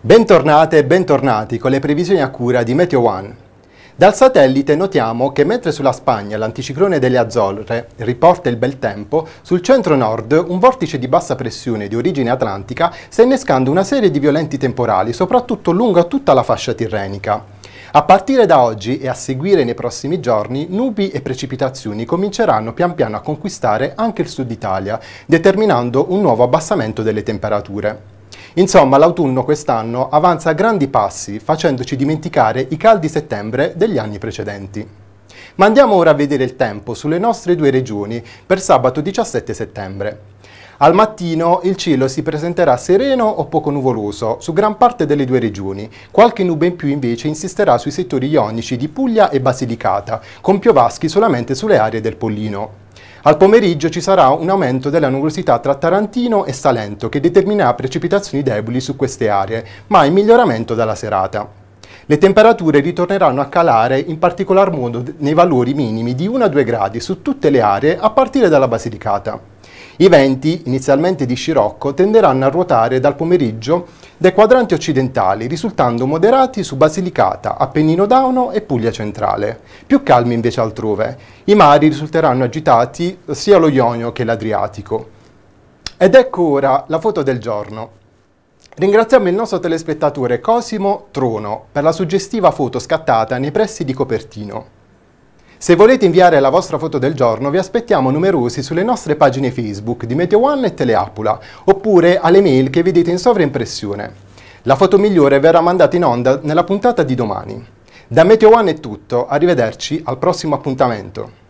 Bentornate e bentornati con le previsioni a cura di Meteo One. Dal satellite notiamo che mentre sulla Spagna l'anticiclone delle Azzorre riporta il bel tempo, sul centro-nord un vortice di bassa pressione di origine atlantica sta innescando una serie di violenti temporali, soprattutto lungo tutta la fascia tirrenica. A partire da oggi e a seguire nei prossimi giorni, nubi e precipitazioni cominceranno pian piano a conquistare anche il sud Italia, determinando un nuovo abbassamento delle temperature. Insomma, l'autunno quest'anno avanza a grandi passi, facendoci dimenticare i caldi settembre degli anni precedenti. Ma andiamo ora a vedere il tempo sulle nostre due regioni per sabato 17 settembre. Al mattino il cielo si presenterà sereno o poco nuvoloso su gran parte delle due regioni. Qualche nube in più invece insisterà sui settori ionici di Puglia e Basilicata, con piovaschi solamente sulle aree del Pollino. Al pomeriggio ci sarà un aumento della nuvolosità tra Tarantino e Salento che determinerà precipitazioni deboli su queste aree, ma in miglioramento dalla serata. Le temperature ritorneranno a calare in particolar modo nei valori minimi di 1-2 gradi su tutte le aree a partire dalla Basilicata. I venti, inizialmente di scirocco, tenderanno a ruotare dal pomeriggio dai quadranti occidentali, risultando moderati su Basilicata, Appennino Dauno e Puglia centrale, più calmi invece altrove. I mari risulteranno agitati sia lo Ionio che l'Adriatico. Ed ecco ora la foto del giorno. Ringraziamo il nostro telespettatore Cosimo Trono per la suggestiva foto scattata nei pressi di Copertino. Se volete inviare la vostra foto del giorno, vi aspettiamo numerosi sulle nostre pagine Facebook di Meteo One e Teleapula, oppure alle mail che vedete in sovraimpressione. La foto migliore verrà mandata in onda nella puntata di domani. Da Meteo One è tutto, arrivederci al prossimo appuntamento.